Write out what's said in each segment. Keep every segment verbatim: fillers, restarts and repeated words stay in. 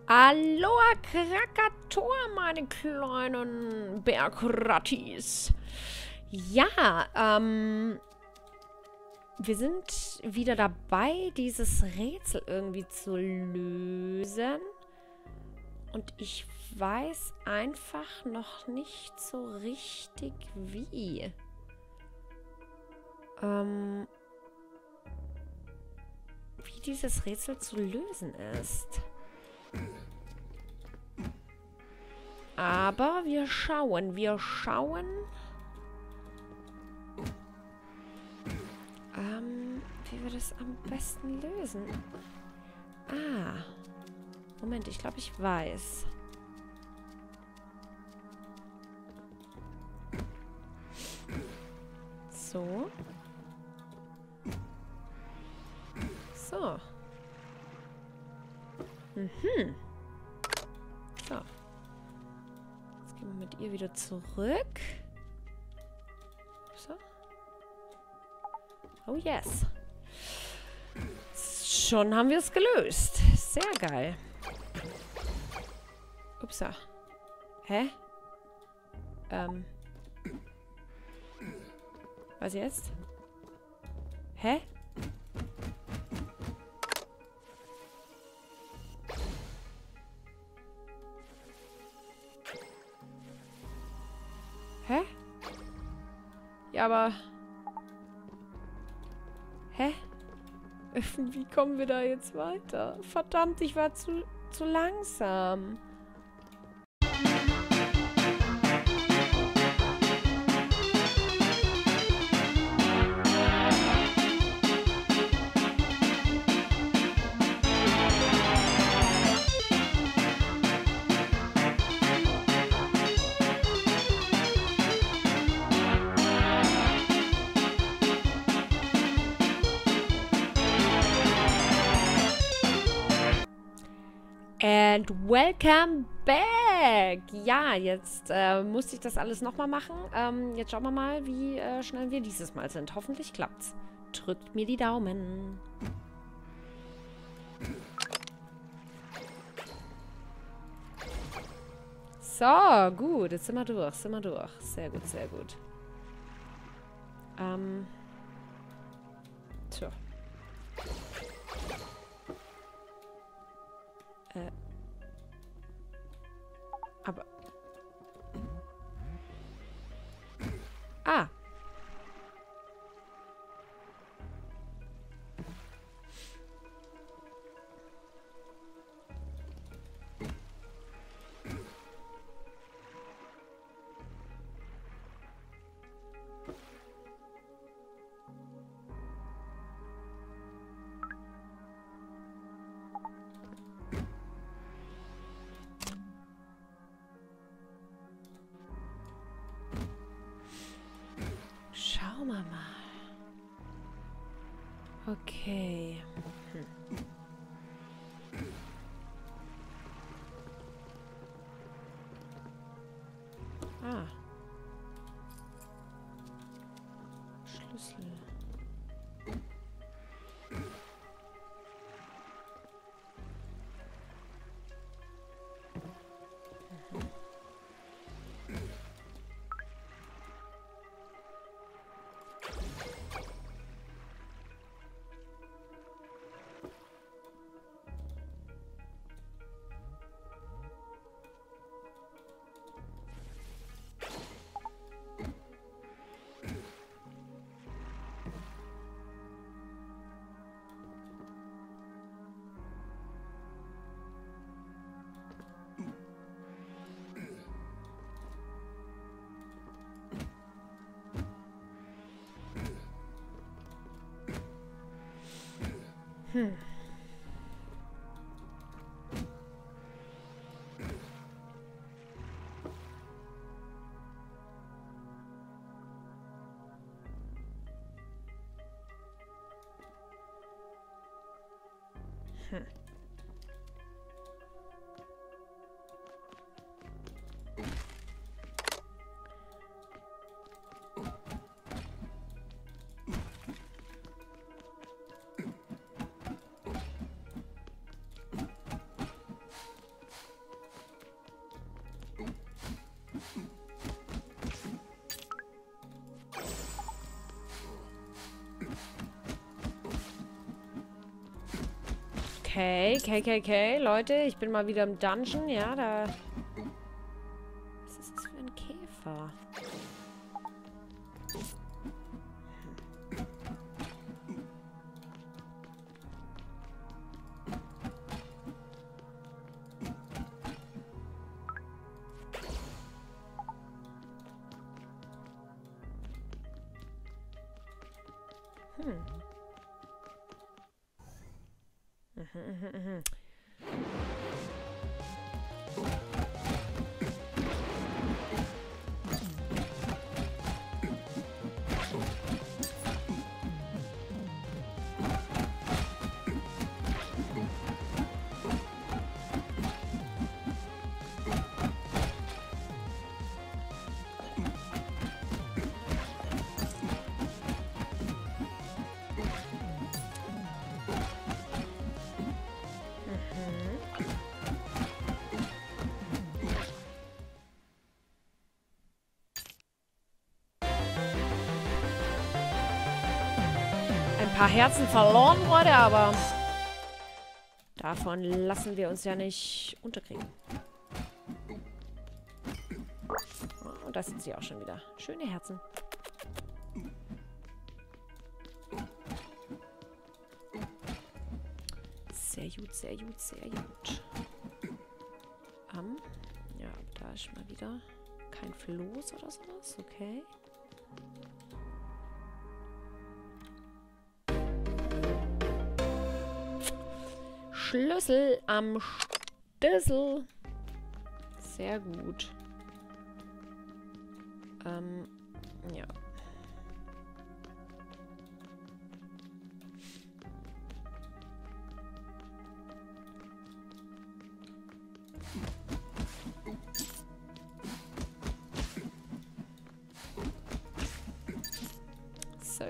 Aloha Krakator, meine kleinen Bergrattis. Ja, ähm... wir sind wieder dabei, dieses Rätsel irgendwie zu lösen. Und ich weiß einfach noch nicht so richtig wie. Ähm... Wie dieses Rätsel zu lösen ist. Aber wir schauen, wir schauen. Ähm, wie wir das am besten lösen. Ah. Moment, ich glaube, ich weiß. So. So. Mhm. So. Jetzt gehen wir mit ihr wieder zurück. So. Oh yes. Schon haben wir es gelöst. Sehr geil. Upsa. Hä? Ähm. Was jetzt? Hä? Hä? Ja, aber... Hä? Wie kommen wir da jetzt weiter? Verdammt, ich war zu, zu langsam. And welcome back! Ja, jetzt äh, musste ich das alles nochmal machen. Ähm, jetzt schauen wir mal, wie äh, schnell wir dieses Mal sind. Hoffentlich klappt's. Drückt mir die Daumen. So, gut. Jetzt sind wir durch. Sind wir durch. Sehr gut, sehr gut. Ähm. Tja. Äh. Aber... Ah. Schauen wir mal. Okay. Hm. Ah. Schlüssel. Mhm. Hm. Hm. Okay, K K K, Leute, ich bin mal wieder im Dungeon, ja, da... Was ist das für ein Käfer? Hm. Mhm, mhm, mhm. Ein paar Herzen verloren wurde, aber davon lassen wir uns ja nicht unterkriegen. Oh, und da sind sie auch schon wieder. Schöne Herzen. Sehr gut, sehr gut, sehr gut. Um, ja, da ist mal wieder kein Floß oder sowas. Okay. Schlüssel am Schlüssel. Sehr gut. Ähm, ja. So.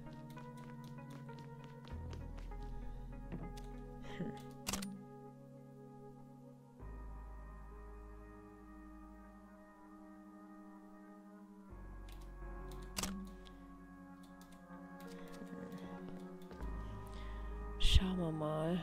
Schauen wir mal.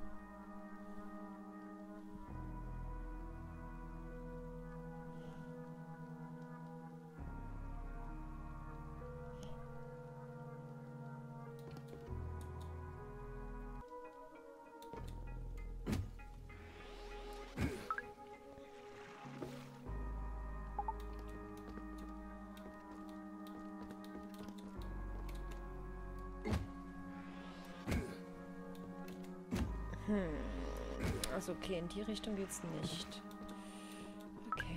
Hm. Also okay, in die Richtung geht's nicht. Okay.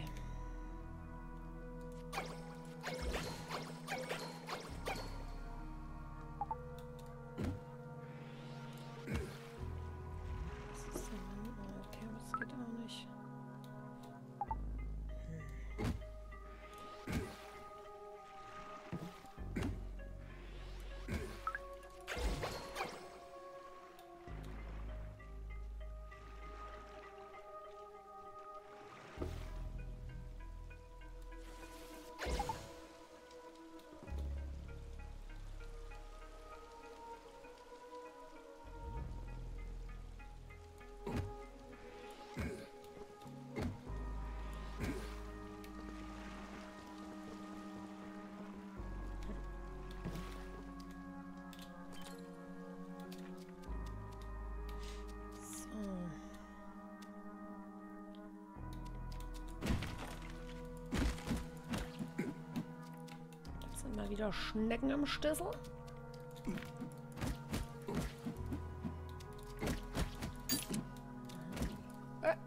Was ist denn? Okay, das geht auch nicht. Mal wieder Schnecken am Schlüssel. Äh.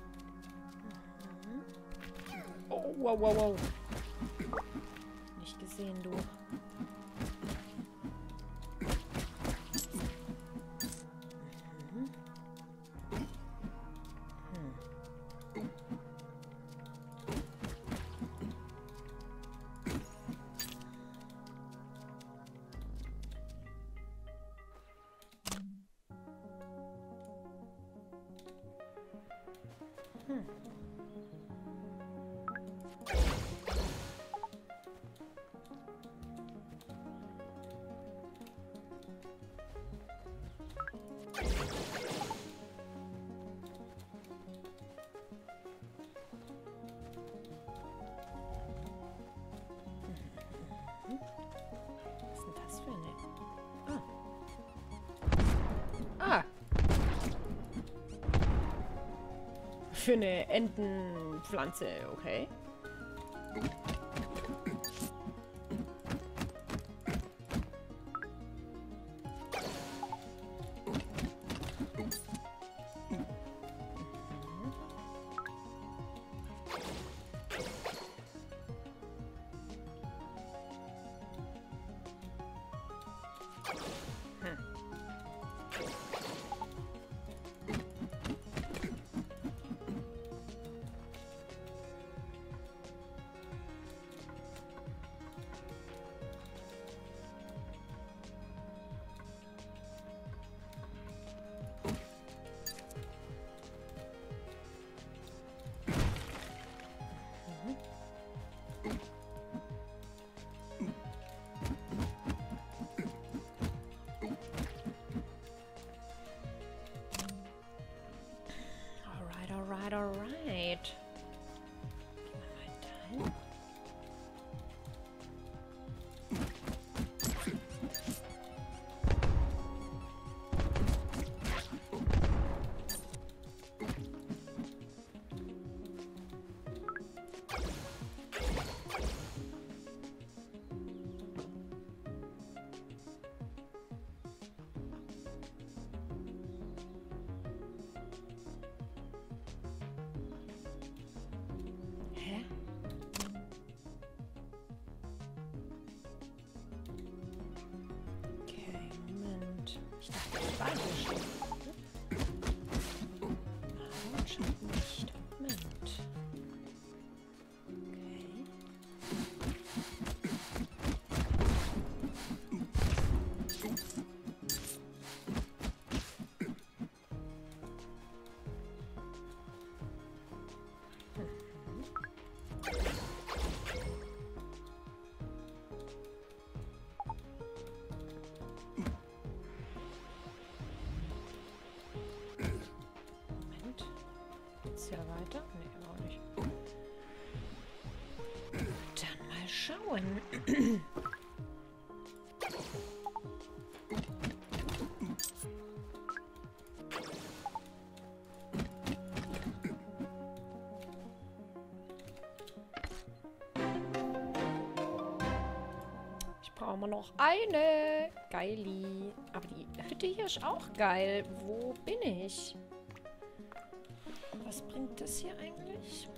Wow, wow, wow. Nicht gesehen. sehen, du. Mhm. Hm. Hm. Was ist denn das für eine? Ah. Ah. Für eine Entenpflanze, okay. Alright, alright. Gehen wir mal dahin. Ich dachte, ich war hier schon. Aber anscheinend nicht. Moment. Ja, weiter? Nee, auch nicht. Dann mal schauen. Ich brauche mal noch eine. Geili. Aber die Hütte hier ist auch geil. Wo bin ich? Was bringt das hier eigentlich?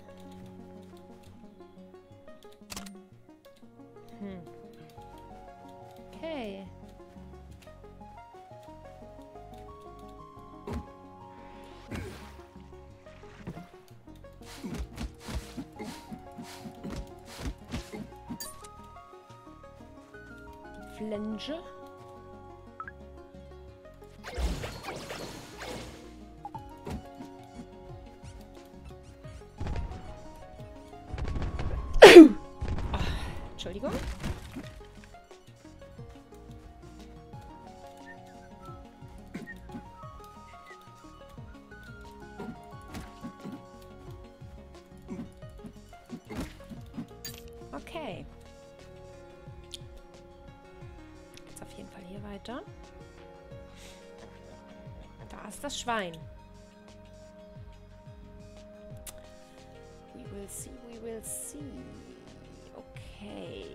Hm. Okay. Flange. Entschuldigung. Okay. Jetzt auf jeden Fall hier weiter. Da ist das Schwein. We will see, we will see. Okay.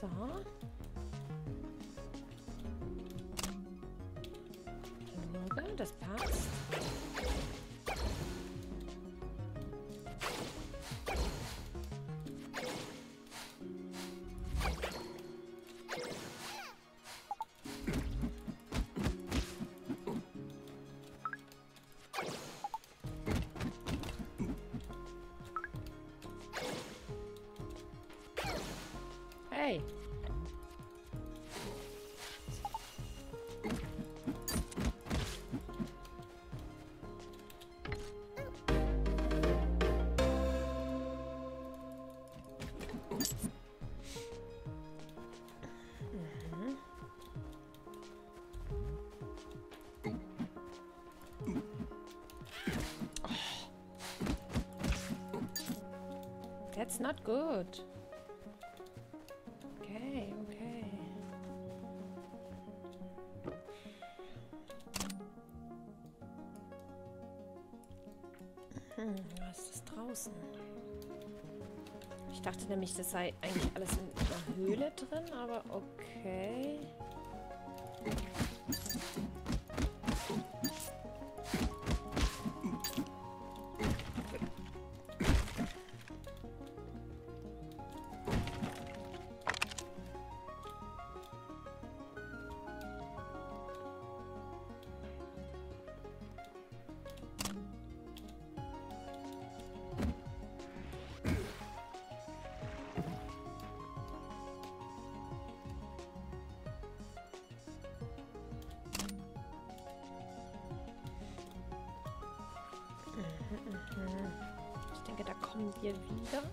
So. Das passt. Hey. That's not good. Okay, okay. Hm, was ist das draußen? Ich dachte nämlich, das sei eigentlich alles in der Höhle drin, aber okay. Ich denke, da kommen wir wieder.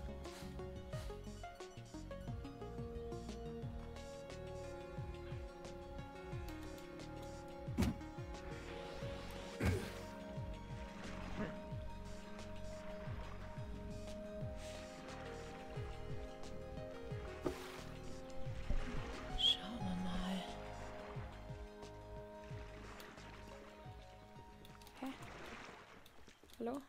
Schauen wir mal. Hä? Hallo?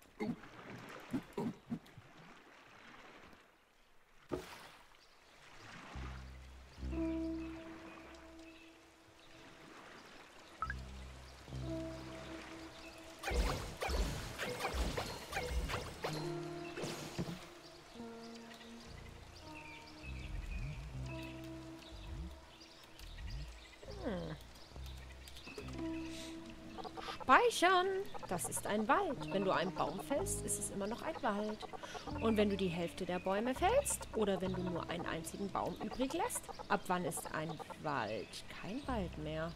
Speichern. Das ist ein Wald. Wenn du einen Baum fällst, ist es immer noch ein Wald. Und wenn du die Hälfte der Bäume fällst oder wenn du nur einen einzigen Baum übrig lässt, ab wann ist ein Wald kein Wald mehr?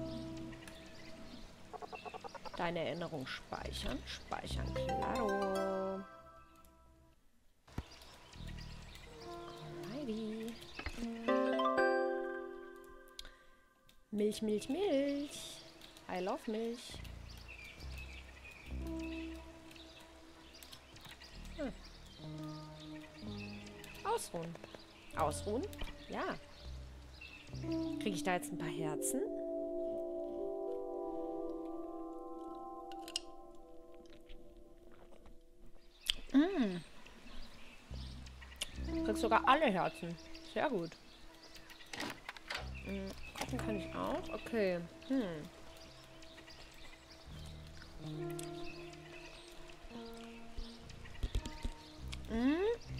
Deine Erinnerung speichern. Speichern, klaro. Alrighty. Milch, Milch, Milch. I love Milch. Hm. Ausruhen. Ausruhen? Ja. Kriege ich da jetzt ein paar Herzen? Mm. Krieg sogar alle Herzen. Sehr gut. Mm. Kochen kann ich auch. Okay. Hm. Mhm.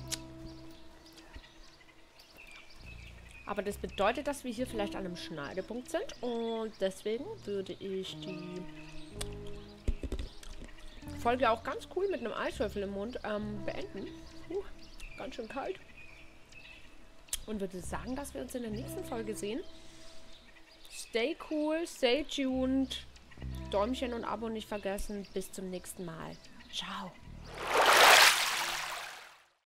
Aber das bedeutet, dass wir hier vielleicht an einem Schneidepunkt sind. Und deswegen würde ich die Folge auch ganz cool mit einem Eiswürfel im Mund ähm, beenden. Uh, ganz schön kalt. Und würde sagen, dass wir uns in der nächsten Folge sehen. Stay cool, stay tuned. Däumchen und Abo nicht vergessen. Bis zum nächsten Mal. Ciao.